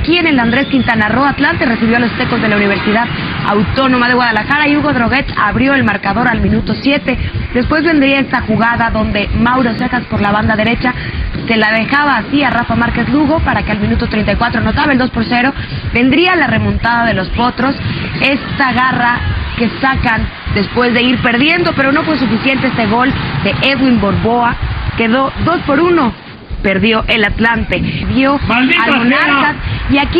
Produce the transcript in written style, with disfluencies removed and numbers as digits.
aquí en el Andrés Quintana Roo. Atlante recibió a los Tecos de la Universidad Autónoma de Guadalajara y Hugo Droguet abrió el marcador al minuto 7. Después vendría esta jugada donde Mauro Cejas por la banda derecha se la dejaba así a Rafa Márquez Lugo para que al minuto 34 anotaba el 2-0. Vendría la remontada de los Potros, esta garra que sacan después de ir perdiendo, pero no fue suficiente este gol de Edwin Borboa. Quedó 2-1, perdió el Atlante, vio al Monarcas y aquí